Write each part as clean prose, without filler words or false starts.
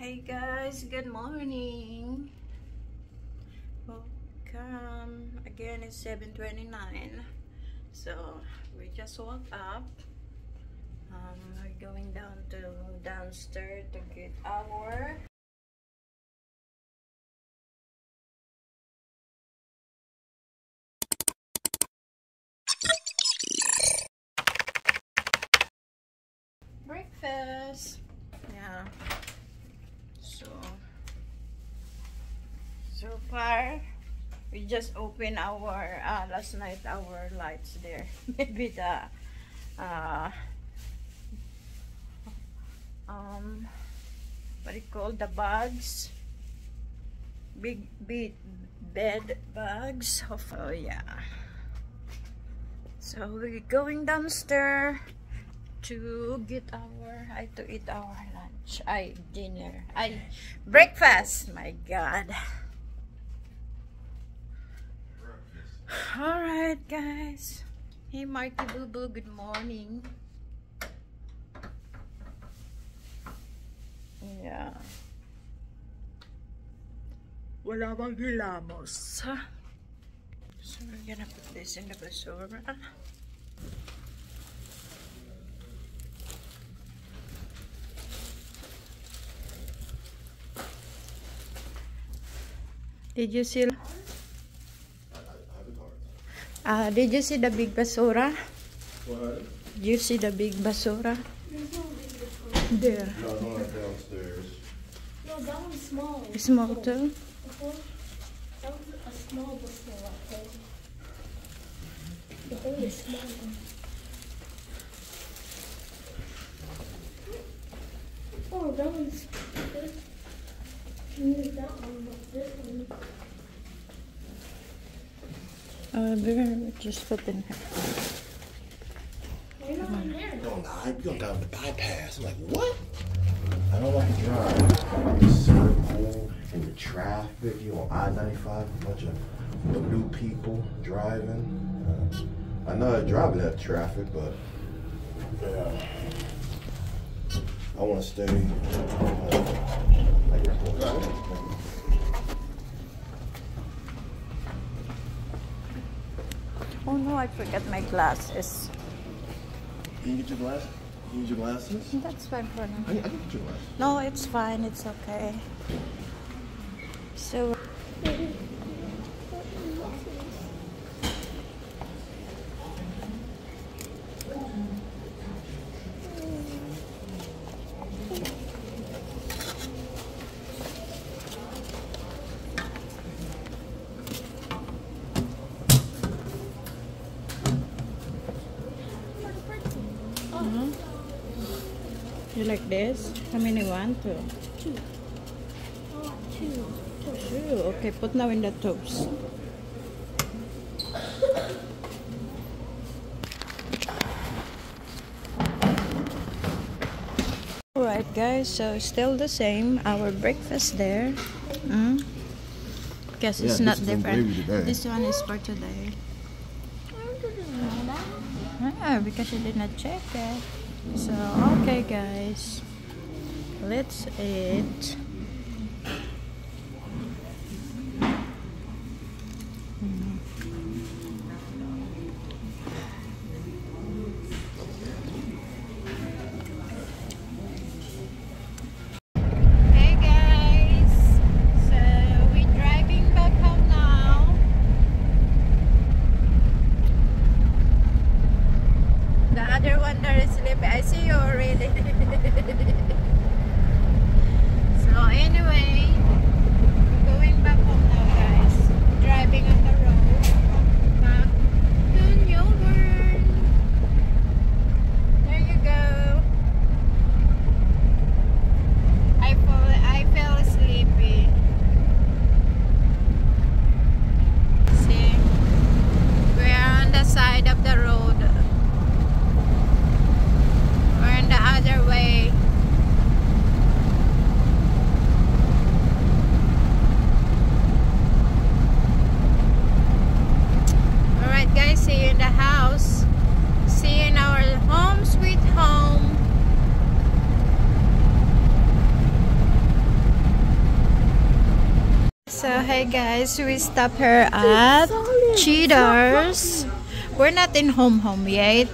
Hey guys, good morning. Welcome. Again, it's 7:29. So we just woke up. We're going downstairs to get our breakfast. Yeah. So far, we just opened our last night our lights there. Maybe the what do you call the bags? Big bed bags. Oh yeah. So we're going downstairs to get to eat our lunch. Dinner. Breakfast. My God. Alright guys. Hey Marky Boo Boo, good morning. Yeah. Wala bang hilamos. So we're gonna put this in the basura. Did you see? Did you see the big basura? What? Did you see the big basura? There's no big basura. There. No, no, downstairs. No, that one's small. Small too? That was a small basura. Okay? The whole is small. Oh, that one's good. You need that one, but this one. We're just put in here. Why not in there? You don't got the bypass. I'm like, what? I don't like to drive. The circle and the traffic. You on I-95, a bunch of new people driving. I know I drive in that traffic, but yeah, I want to stay. Oh no, I forgot my glasses. Can you get your glasses? Can you get your glasses? That's fine for now. I can get your glasses. No, it's fine. It's okay. So. You like this? How many want to? Two. I want two. Two. Okay, put now in the tubes. Alright guys, so still the same. Our breakfast there. Guess it's not different. This one is for today. Because you did not check it. So, okay guys, let's eat. Hey guys, so we're driving back home now. The other one there is sleeping. I see you already. So So hey guys, we stopped here at Cheetahs. We're not in home yet.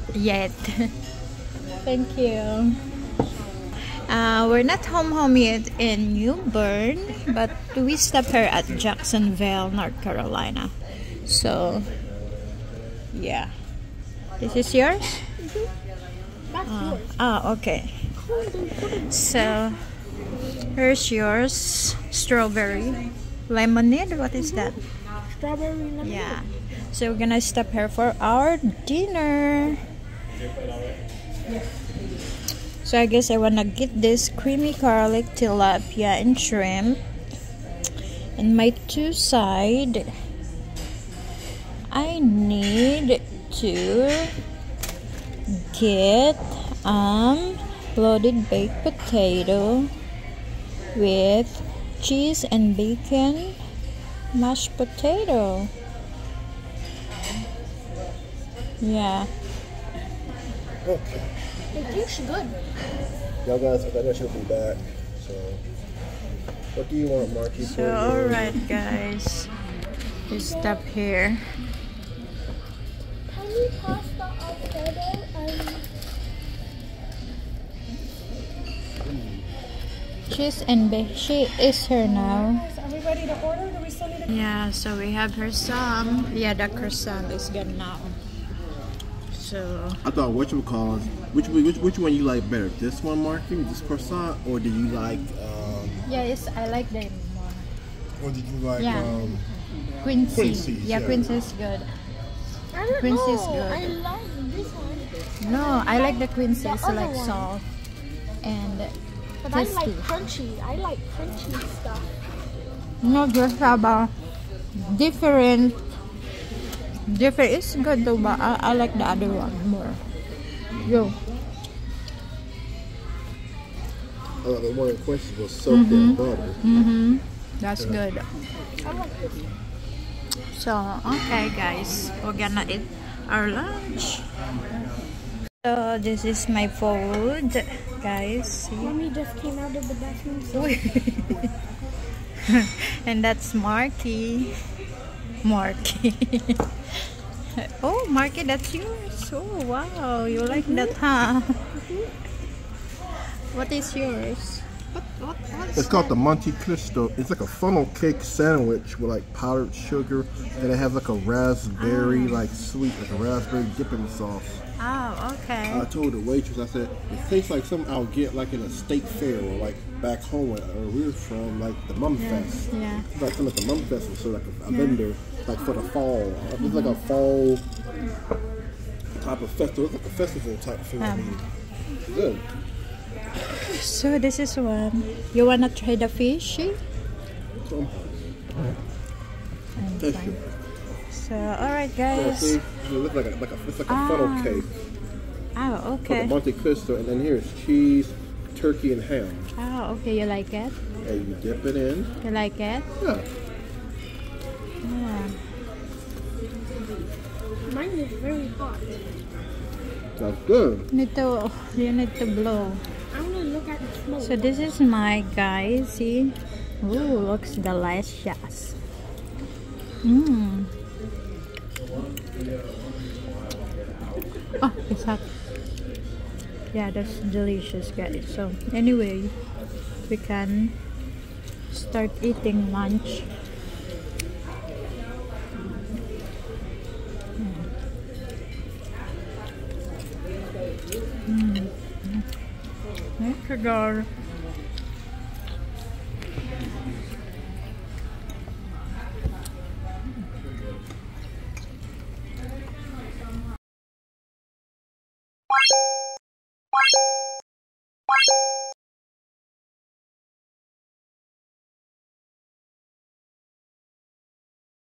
Thank you. We're not home yet in New Bern, but we stopped here at Jacksonville, North Carolina. So yeah, this is yours. That's yours. Okay. So here's yours. Strawberry lemonade. What is that? Strawberry lemonade. Yeah. So we're gonna stop here for our dinner. So I guess I wanna get this creamy garlic tilapia and shrimp. And my two side, I need to get loaded baked potato with cheese and bacon mashed potato. Yeah. Okay. It tastes good. Y'all guys, I think I should be back. So, what do you want, Marky? So alright guys, we stop here. Can you pass the avocado and Cheese and bacon. She is here now. are we ready to order? Do we still need to? Yeah, so we have her some. Yeah, the croissant is good now. So I thought which one you like better? This one, Marky, this croissant, or do you like yes, I like them more. or did you like Yeah. Quincy. Quincy's, Yeah, yeah. Quincy is good. I don't Quincy is know. good. I like this one. No, I like the Quincy. It's other like one. soft and But I tasty. like crunchy. I like crunchy stuff. No, just have a different. It's good though, but I like the other one more. Yo. the one in Quincy was soaked in butter? That's good. I like this. So, okay guys, we're gonna eat our lunch. So, this is my food, guys. See? Mommy just came out of the bathroom. So And that's Marky. Oh, Marky, that's yours. Oh, wow. You like that, huh? What is yours? What's It's called that? the Monte Cristo. It's like a funnel cake sandwich with like powdered sugar, and it has like a raspberry, like sweet, like a raspberry dipping sauce. Oh, okay. I told the waitress, I said, it tastes like something I'll get like in a state fair or like back home where we're from, like the Mum Fest. Yeah. It's like something at the Mum Fest, so like a vendor, like for the fall. It's like a fall type of festival. It's like a festival type thing. I mean, good. So, this is one. You wanna try the fishy? So, And thank fine. you. So, alright, Yeah, guys. see, it looks like it's like a funnel cake. Oh, For the okay. Monte Cristo, and then here's cheese, turkey, and ham. Oh, okay. You like it? And you dip it in. You like it? Yeah. Yeah. mine is very hot. That's good. You need to blow. I want to look at the smoke. So this is my guy. See? Ooh, looks delicious. Mmm. Oh, it's hot. Yeah, that's delicious, guys. So anyway, we can start eating lunch. Sugar.